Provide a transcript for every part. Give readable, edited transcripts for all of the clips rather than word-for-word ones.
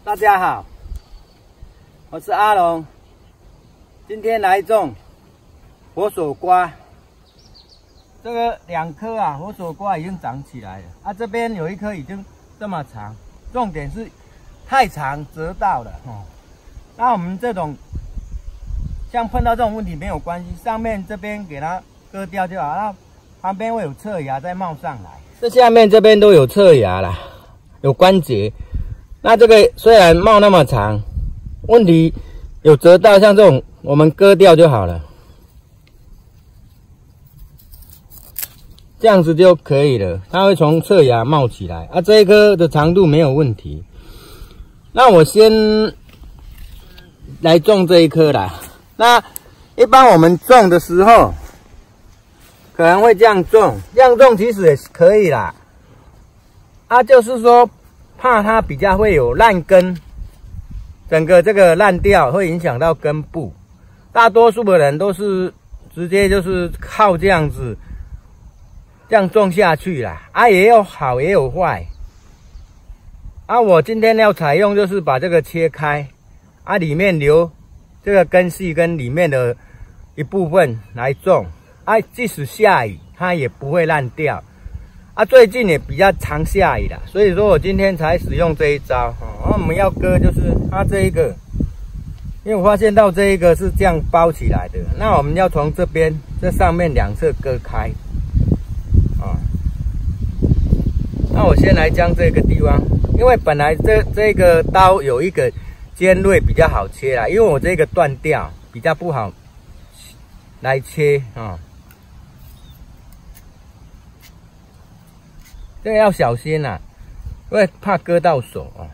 大家好，我是阿龙，今天来种佛手瓜。这个2颗啊，佛手瓜已经长起来了啊，这边有一颗已经这么长，重点是太长折到了哦。那我们这种像碰到这种问题没有关系，上面这边给它割掉就好，那旁边会有侧芽再冒上来。这下面这边都有侧芽啦，有关节。那这个虽然冒那么长，问题有折到，像这种我们割掉就好了，这样子就可以了。它会从侧芽冒起来啊，这一颗的长度没有问题。那我先来种这一颗啦。那一般我们种的时候，可能会这样种，这样种其实也是可以啦。啊，就是说怕它比较会有烂根，整个这个烂掉会影响到根部。大多数的人都是直接就是靠这样子这样种下去啦。啊，也有好也有坏。啊，我今天要采用就是把这个切开，啊，里面留这个根系跟里面的一部分来种。啊，即使下雨它也不会烂掉。啊，最近也比较常下雨啦，所以说我今天才使用这一招。哦，我们要割就是它这一个，因为我发现到这一个是这样包起来的，那我们要从这边这上面2侧割开。啊，那我先来将这个地方，因为本来这个刀有一个尖锐比较好切啦，因为我这个断掉比较不好来切啊。这个要小心啊，因为怕割到手啊。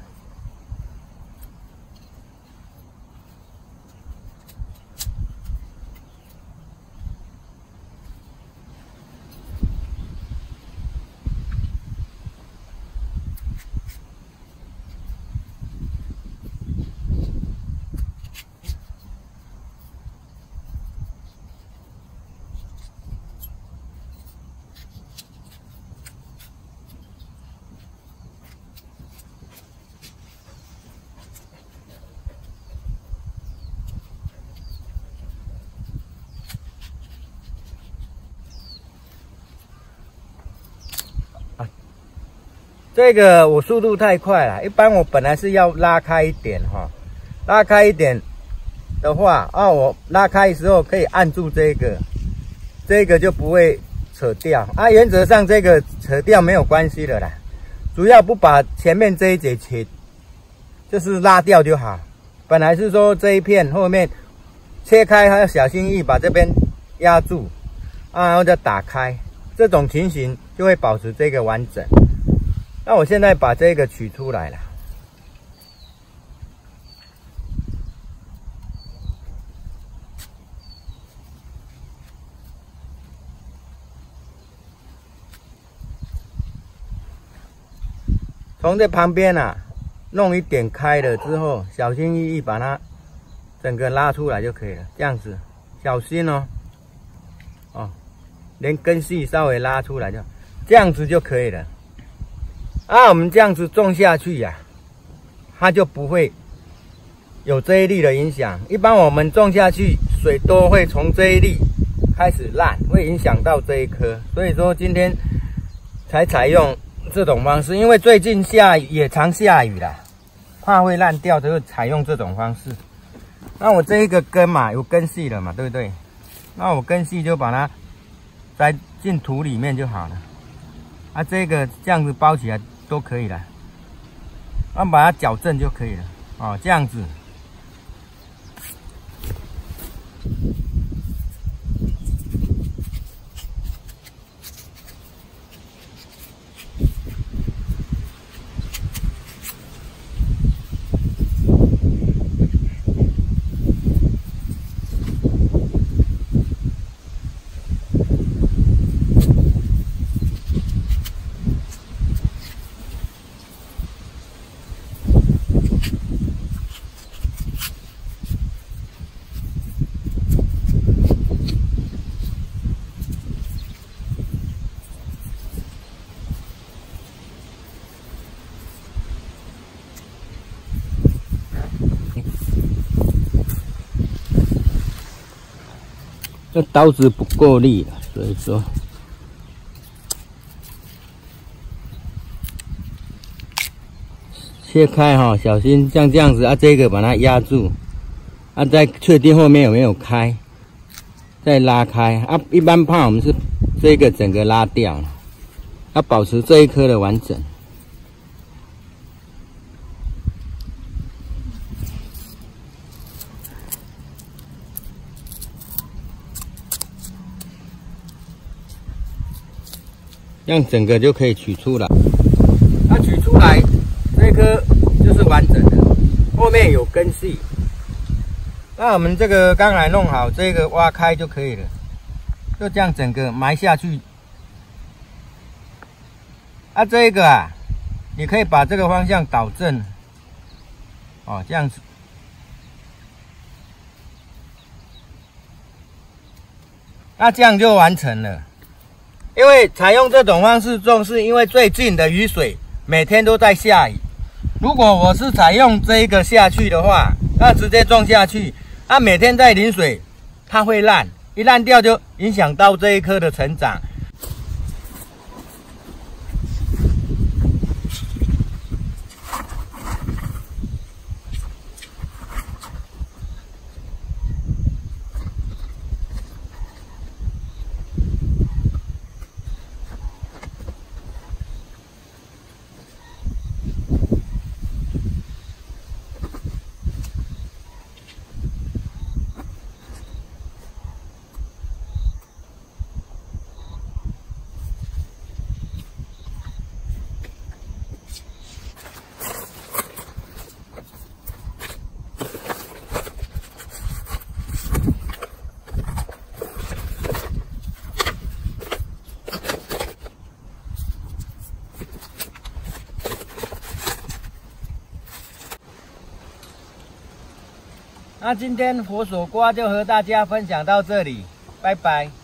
这个我速度太快了，一般我本来是要拉开一点哈，拉开一点的话，我拉开的时候可以按住这个就不会扯掉啊。原则上这个扯掉没有关系的啦，主要不把前面这一节就是拉掉就好。本来是说这一片后面切开还要小心翼翼把这边压住啊，然后再打开，这种情形就会保持这个完整。那我现在把这个取出来了，从这旁边啊弄一点开了之后，小心翼翼把它整个拉出来就可以了，这样子小心哦，连根系稍微拉出来就这样子就可以了。啊，我们这样子种下去呀，它就不会有这一粒的影响。一般我们种下去，水多会从这一粒开始烂，会影响到这一颗。所以说今天才采用这种方式，因为最近也常下雨啦，怕会烂掉，就会采用这种方式。那我这一个根嘛，有根系了嘛，对不对？那我根系就把它栽进土里面就好了。啊，这个这样子包起来都可以了，那把它矫正就可以了。哦，这样子。 这刀子不够力了，所以说切开哈，小心像这样子啊，这个把它压住啊，再确定后面有没有开，再拉开啊。一般怕我们是这个整个拉掉了，要保持这一颗的完整。这样整个就可以取出来。它取出来，这颗就是完整的，后面有根系。那我们这个刚才弄好，这个挖开就可以了，就这样整个埋下去。啊，这个啊，你可以把这个方向导正，哦，这样子。那这样就完成了。因为采用这种方式种，是因为最近的雨水每天都在下雨。如果我是采用这个下去的话，那直接种下去，它每天在淋水，它会烂，一烂掉就影响到这一棵的成长。那今天佛手瓜就和大家分享到这里，拜拜。